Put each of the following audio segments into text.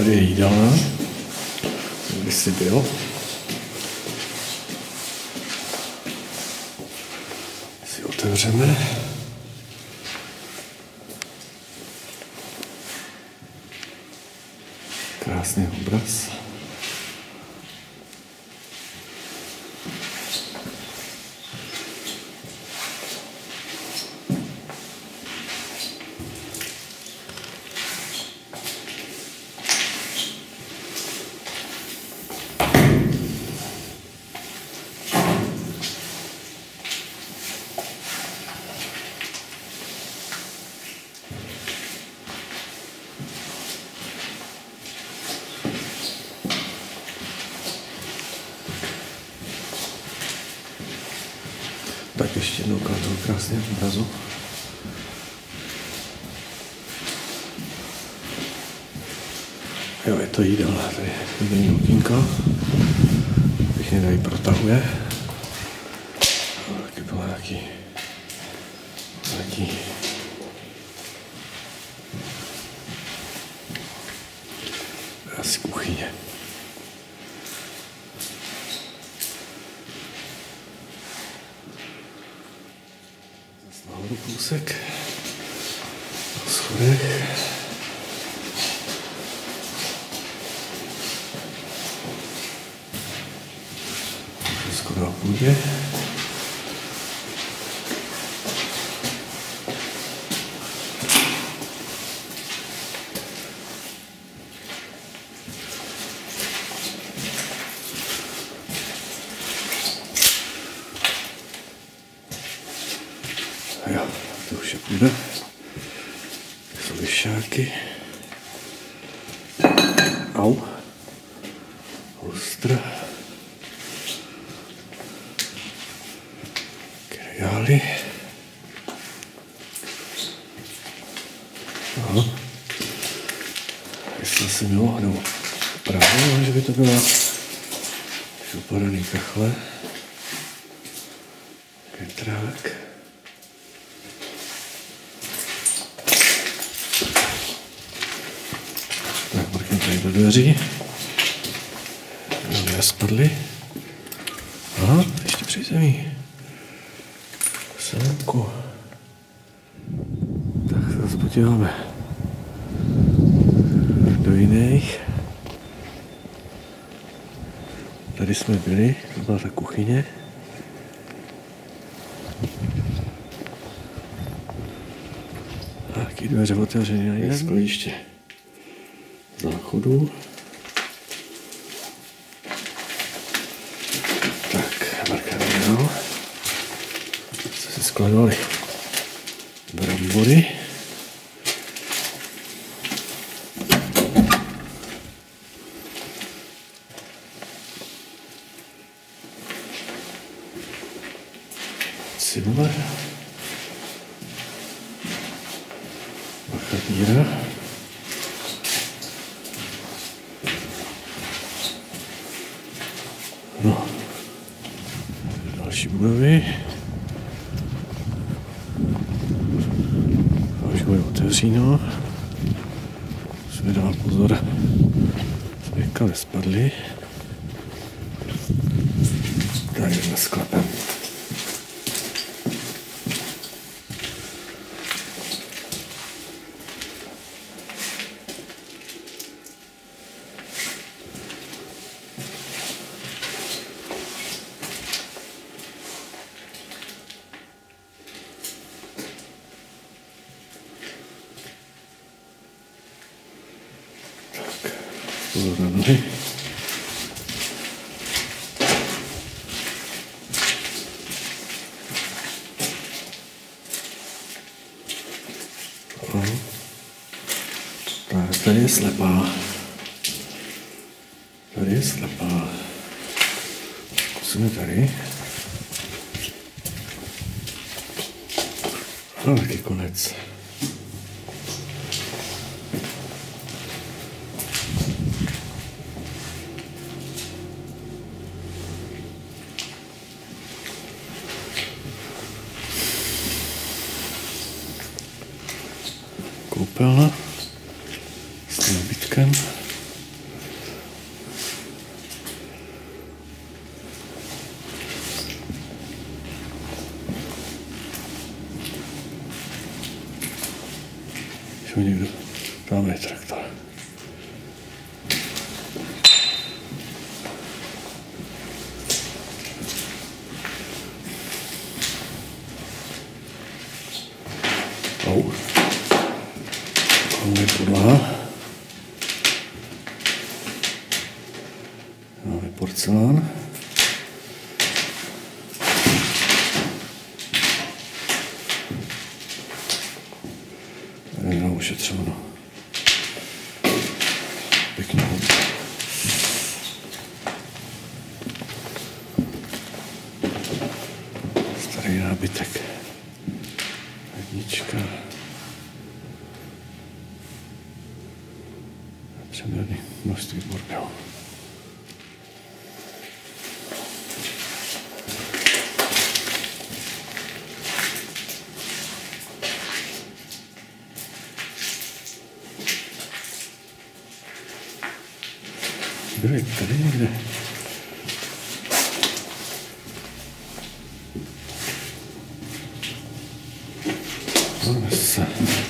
tady je jídelna. Kdysi byl. Si otevřeme. Krásný obraz. Tak ještě jednou toho krásného obrazu. Jo, je to jídelna, tady je okýnko. Pěkně tady protahuje. Taky bylo nějaký asi kuchyně. Nahoru kousek, po schodech. Skoro na půdě. Jo, to už je půjde. Jsou lišáky. Au. Lustr. Regály. Aha. Jestli se mělo, nebo právě, že by to byla upadaný kachle. Ketrák. Tak, mrknu tady do dveří. Dveře spadly. Aha, ještě přízemí. Selenku. Tak se zase podíváme do jiných. Tady jsme byli, to byla ta kuchyně. Taky dveře otevřené na jiné skladiště záchodu. Tak, markáme dál. Se si skladovali brambory. Cibule. Machatýra. No. Další budovy. A už bude otevříno. Musíme dát pozor, aby nespadly. Tady jdeme sklepem. Pozor na nohy. Tady je slepá. Tady je slepá. Zkusíme tady. A taky konec. Koupelna s nábytkem. Už mi někdo, tam je traktor. Tam je podlaha. Máme porcelán. Na ošetřovno. Pěkně hodně. Starý nábytek. Lednička. Přeměrný množství bordelu. Kde je tady někde? Zase.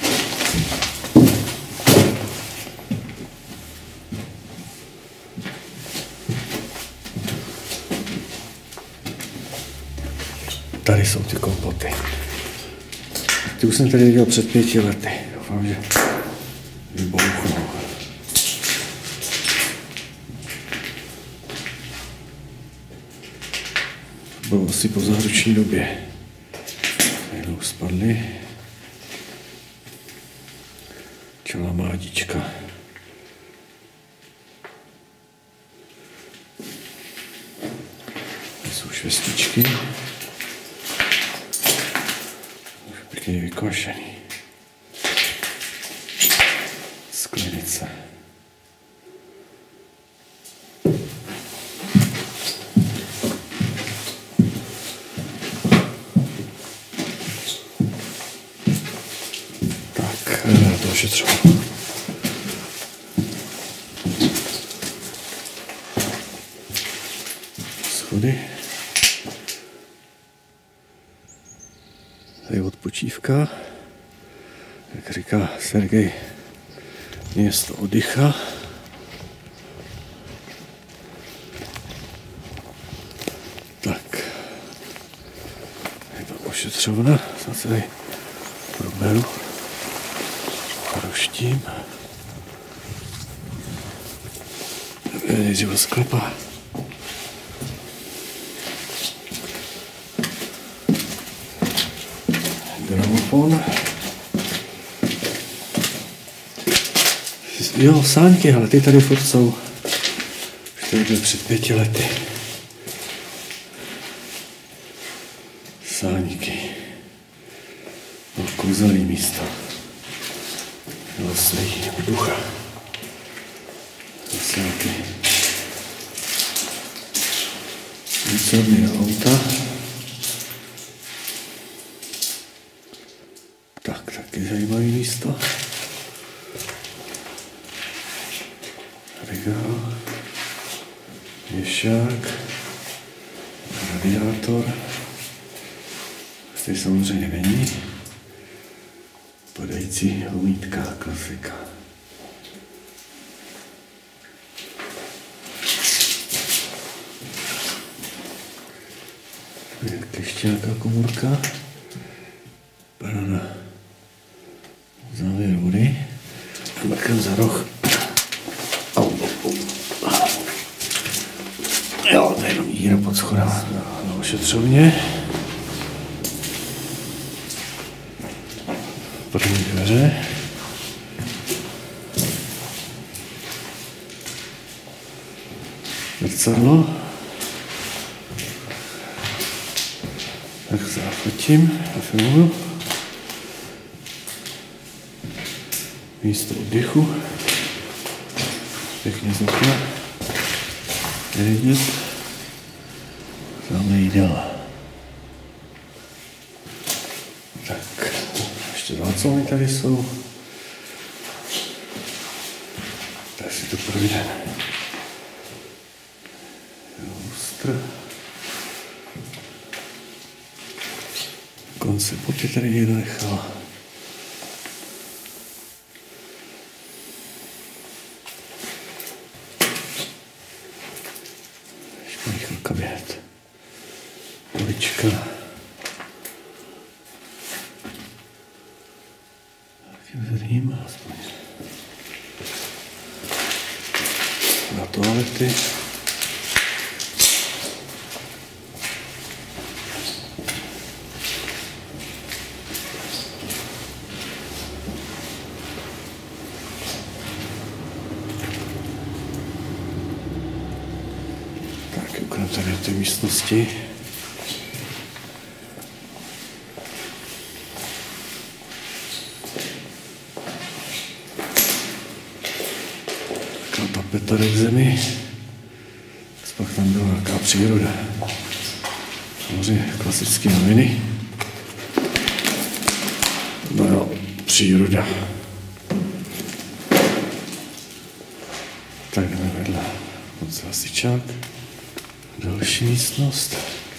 Tady jsou ty kompoty. Ty už jsem tady viděl před 5 lety. Doufám, že vybouchnou. Bylo asi po záruční době. Jednou spadly. Čelá mádička. Tady jsou švestičky. Už pěkně vykvašený. Sklenice. To ošetřovno. Schody. Tady odpočívka. Jak říká Sergej, město oddycha. Tak. Je to ošetřovna. Zase tady proberu. Roštím. Nejdřív sklepa. Gramofon. Jo, sáňky, ale ty tady furt jsou. Už tady byl před 5 lety. Sáňky. No, kouzelný místo. Vlastní ducha. Zase nějaký výsadný auta. Tak, taky zajímavý místo. Regál. Věšák. Radiátor. Tady samozřejmě není. Padající lumítka, klasika. Ještě nějaká komůrka. Barana. Závěr vody. A mrkem za roh. Jo, to je jenom díra pod schodama. Na ošetřovně. První dveře. Zrcadlo. Tak záfotím a filmuju. Místo oddychu. Pěkně z okna. Nevidět. Tamhle jídla. Tak, ještě záclony tady jsou. Tak si to projdeme. Lustr. Konce poty tady někdo nechal. Chvilka běhat. Polička. Zrým aspoň. Na toalety. Tak, ukonám tady ty místnosti. Tapeta k zemi. Pak tam byla nějaká příroda. Samozřejmě klasické noviny. No jo, příroda. Tak jdeme vedle. Moc hasičák. Další místnost.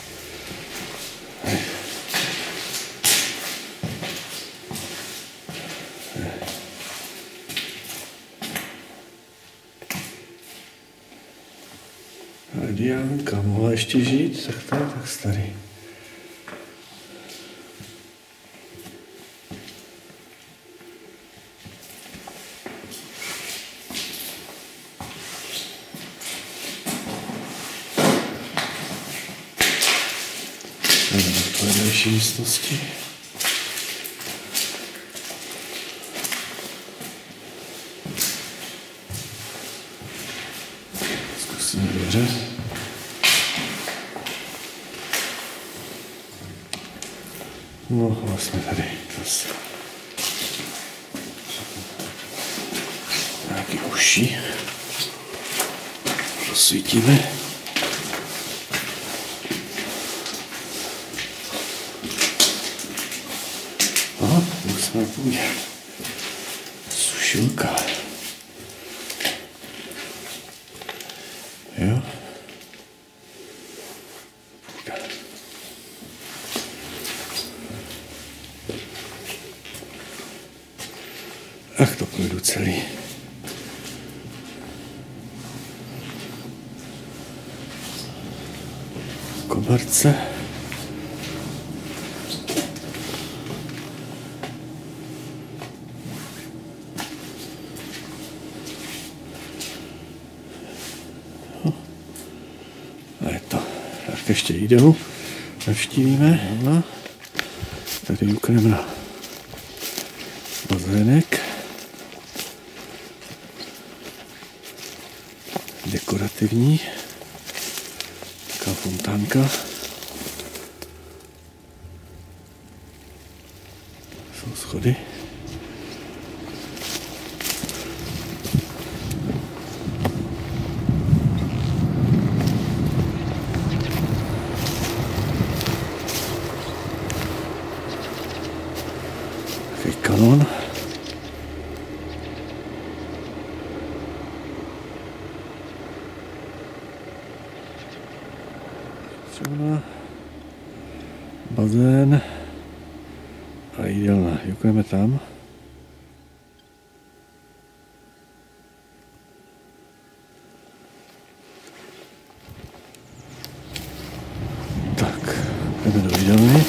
Diánka mohla ještě žít, tak to je tak starý. To je další místnosti. Zkusíme dveře. No, vlastně tady zase nějaký uši. Rozsvítíme. Aha, už jsme na půdě. Sušilka. Jo. Půda. Ach, to půjdu celý. Koberce. A je to. Tak ještě jídelu navštívíme. No. Tady ukneme na bazének. Dekorativní. Taková fontánka. Jsou schody. Takový kanon. Bazén a jídelna. Jukujeme tam. Tak, jdeme do jídelny.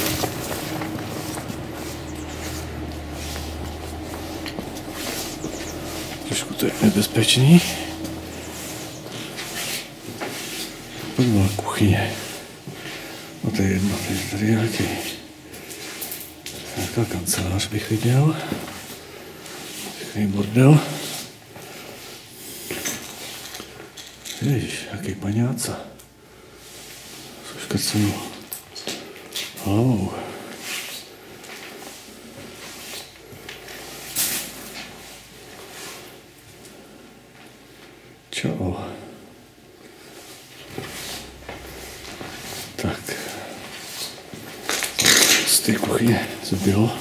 Trošku to je nebezpečný. Pak byla kuchyně. No to je jedno, tady nějaká kancelář bych viděl. Pěkný bordel. Ježiš, jaký paňáca. Jsou škrcenou hlavou. Čau. Tak. Z té kuchyně co bylo.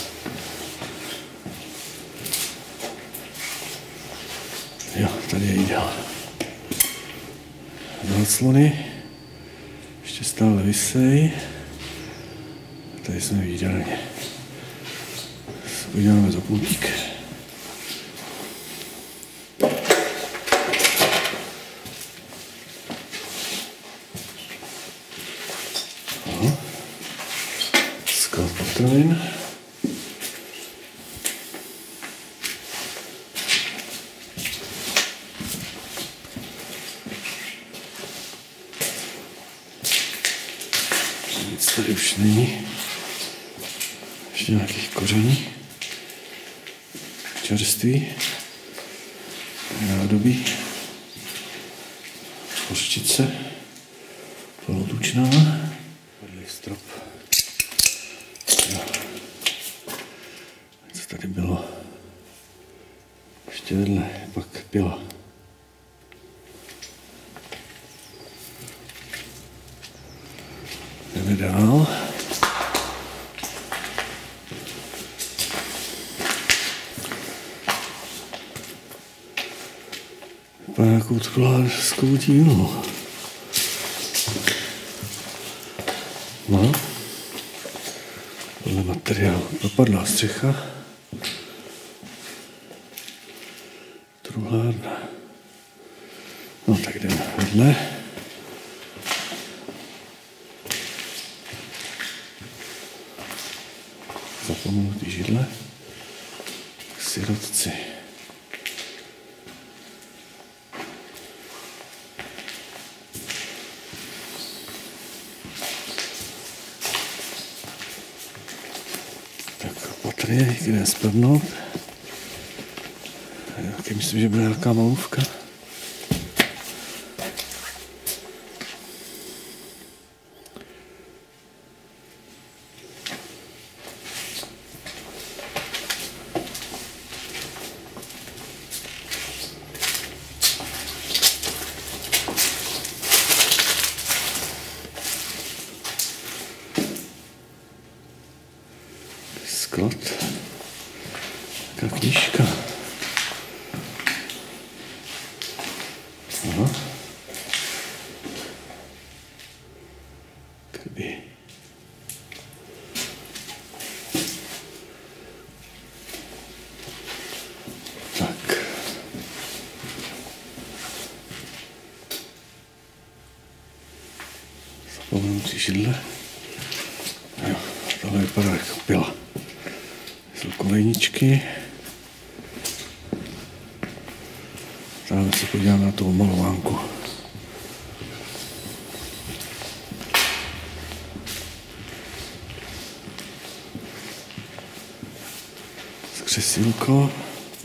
Jo, tady je jídel. Záclony. Ještě stále visej. Tady jsme v jídelně. Uděláme za pultík. Sklad potravin. Nic tady už není. Ještě nějakých koření. Čerství. Nádobí. Hořčice. Polotučná. Padlý strop. Co tady bylo? Ještě vedle, pak pila. Jdeme dál. Vypadá jako truhlářskou dílnu. No. Podle materiálu dopadlá střecha. Truhlárna. No tak jdeme vedle. Zapomenutý židle. Sirotci. Tak opatrně, kde spadnout. Já myslím, že bude nějaká malůvka. Sklad. Taká knížka. Aha. Kdyby. Tak. Zapomenutí židle. Jo, tohle vypadá jako pila. Jsou kolejničky. Dále se podívám na tu malovánku. Křesílko.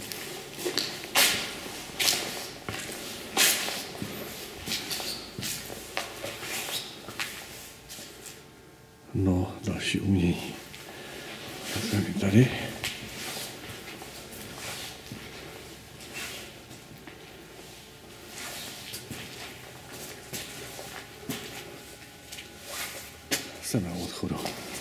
No, další umění. Tady. Jsem na odchodu.